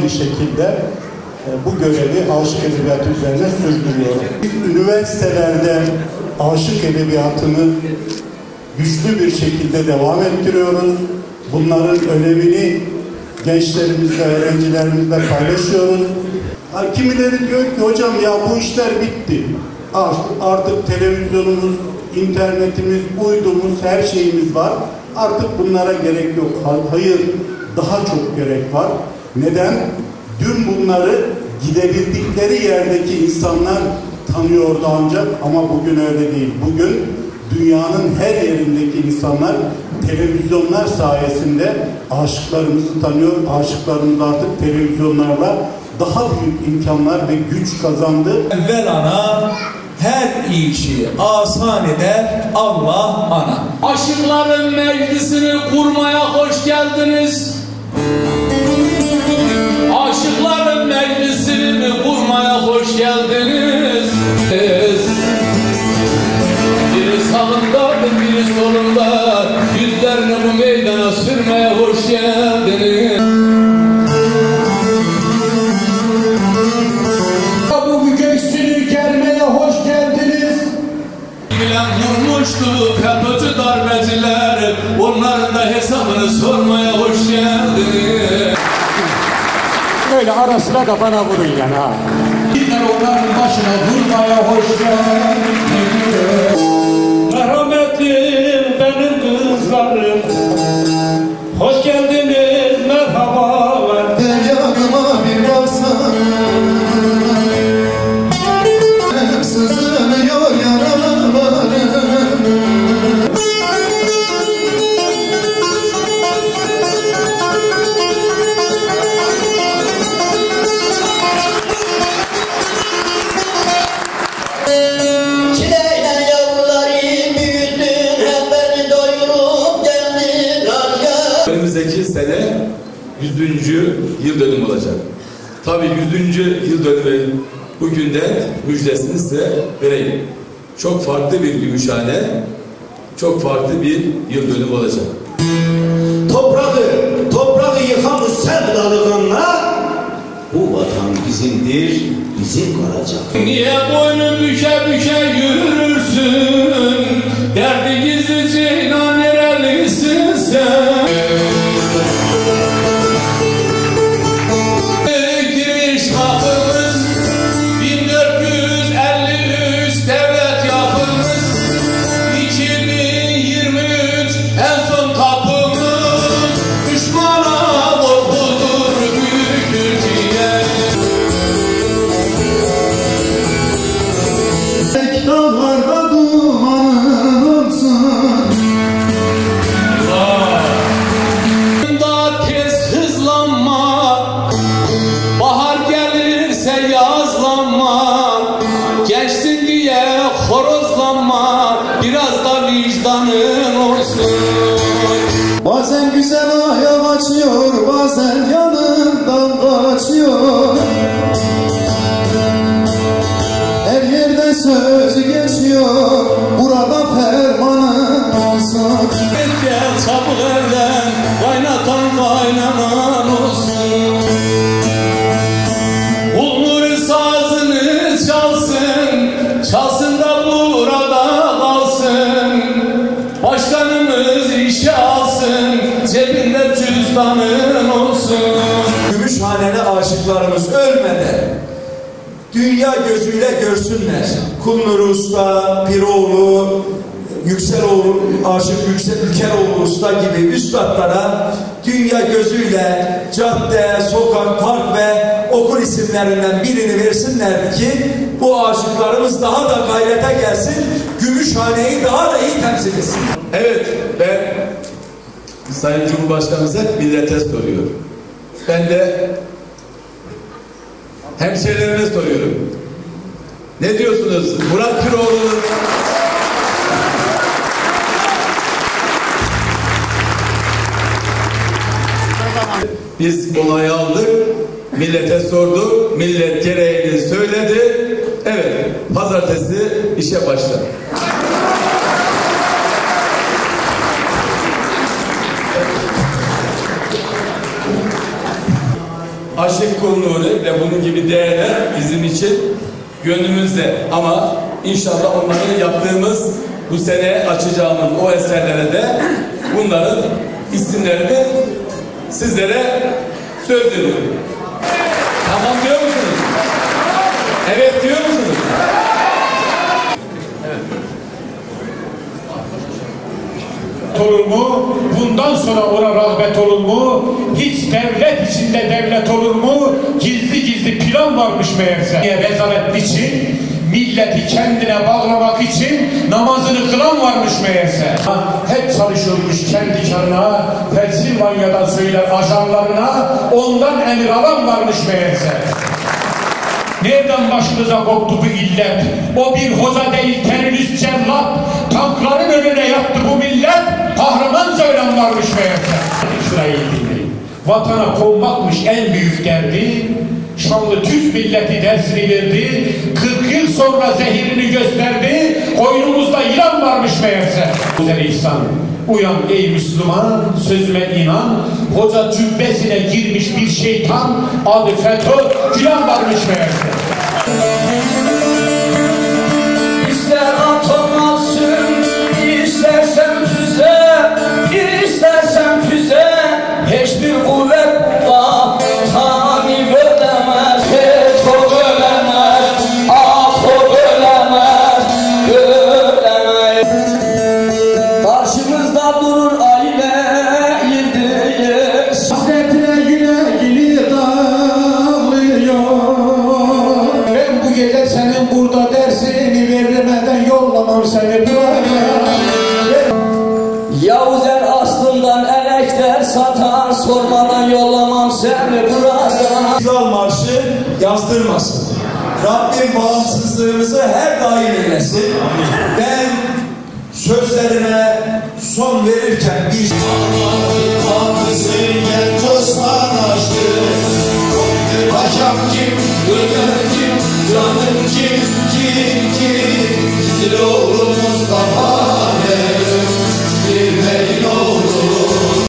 şekilde bu görevi aşık edebiyatı üzerine sürdürüyorum. Üniversitelerde aşık edebiyatını güçlü bir şekilde devam ettiriyoruz. Bunların önemini gençlerimizle, öğrencilerimizle paylaşıyoruz. Kimileri diyor ki hocam ya bu işler bitti. Artık televizyonumuz, internetimiz, uydumuz, her şeyimiz var. Artık bunlara gerek yok. Hayır, daha çok gerek var. Neden? Dün bunları gidebildikleri yerdeki insanlar tanıyordu ancak, ama bugün öyle değil. Bugün dünyanın her yerindeki insanlar televizyonlar sayesinde aşıklarımızı tanıyor. Aşıklarımız artık televizyonlarla daha büyük imkanlar ve güç kazandı. Evvelana her işi asan eder Allah ana. Aşıkların meclisini kurmaya hoş geldiniz. Aşıkların meclisini kurmaya hoş geldiniz. Biri sağında biri solunda, yüzlerini bu meydana sürmeye hoş geldiniz. Bu göğsünü germeye hoş geldiniz. Bilen vurmuştu FETÖ'cü darbeciler, onların da hesabını sormaya hoş geldiniz. Böyle ara sıra kafana vurun yani ha. Bizler onların başına vurmaya hoş geldiniz. Merhametli benim kızlarım, hoş geldiniz, merhabalar. Yanıma bir baksan, sızlıyor yaralarım. Çileyle yavruları büyüttün, hep beni doyurup geldin Raja. Önümüzdeki sene 100. yıl dönümü olacak. Tabii 100. yıl dönümü bugünden müjdesini size vereyim. Çok farklı bir Gümüşhane, çok farklı bir yıl dönümü olacak. Toprağı yıkan sevdalı kanla, bu vatan bizimdir, bizim kalacak. Niye boynu büke büke yürürsün? Derdi gizlice inan nerelisin sen? Giriş kapımız 1453, devlet yapımız 2023, en son kapımız düşmana korkudur büyüktür diye. Dağlarda dumanın olsun. Daha tez hızlanma, bahar gelirse yazlanma, gençsin diye horozlanma, biraz da vicdanın olsun. Bazen güzel ayak açıyor, bazen yanından kaçıyor. Her yerde sözü geçiyor, burada fermanın olsun. Gel çabuk evlen, kaynatan kaynanan olsun. Bulgur sazını çalsın, çalsın da burada kalsın. Başkanımız işe alsın, cebinde cüzdanın olsun. Gümüşhaneli aşıklarımız ölmeden dünya gözüyle görsünler. Kulnur Usta, Piroğlu, Yükseloğlu, Aşık Ülkeroğlu Usta gibi üstadlara dünya gözüyle cadde, sokak, park ve okul isimlerinden birini versinler ki bu aşıklarımız daha da gayrete gelsin, Gümüşhane'yi daha da iyi temsil etsin. Evet, ben Sayın Cumhurbaşkanımıza millete soruyorum. Ben de hemşehrilerime soruyorum. Ne diyorsunuz? Murat Piroğlu'nun biz onayı aldık, millete sorduk, millet gereğini söyledi. Evet, pazartesi işe başladı. Aşık Kul Nuri ve bunun gibi değerler bizim için gönlümüzde. Ama inşallah onları yaptığımız, bu sene açacağımız o eserlere de bunların isimlerini sizlere söz veriyorum. Tamam diyor musunuz? Evet diyor musunuz? Olur mu? Bundan sonra ona rağbet olur mu? Hiç devlet içinde devlet olur mu? Gizli gizli plan varmış meğerse. Rezalet için, milleti kendine bağlamak için namazını kılan varmış meğerse. Hep çalışıyormuş kendi karına, Pensilvanya'dan söyler ajanlarına, ondan emir alan varmış meğerse. Nereden başımıza koptu bu illet? O bir hoza değil terörist cellat. Tankların önüne yattı bu millet. Kahramanca ölen varmış meğerse. Şurayı dinleyin. Vatana konmakmış en büyük derdi. Şanlı Türk milleti dersini verdi. 40 yıl sonra zehirini gösterdi. Koynumuzda yılan varmış meğerse. Güzel İhsan, uyan ey Müslüman, sözüme inan. Hoca cübbesine girmiş bir şeytan, adı FETÖ, gülen varmış meğerse. İster atom alsın, istersen füze, istersen füze, hiçbir kuvvet vatanı bölemez, FETÖ bölemez, APO bölemez, bölemez. Karşımızda durur aile yıldız, Hasretine yüreğini dağlıyor. Ben bu gece senin burada dersini vermeden yollamam seni buraya. Yavuz er aslından elekler satar, sormadan yollamam seni buradan. İstiklal Marşı yazdırmasın. Rabbim bağımsızlığımızı her daim eylesin. Ben sözlerime son verirken bir Paşam kim, gönlüm kim, canım kim, kim, Gidiloğlu Mustafa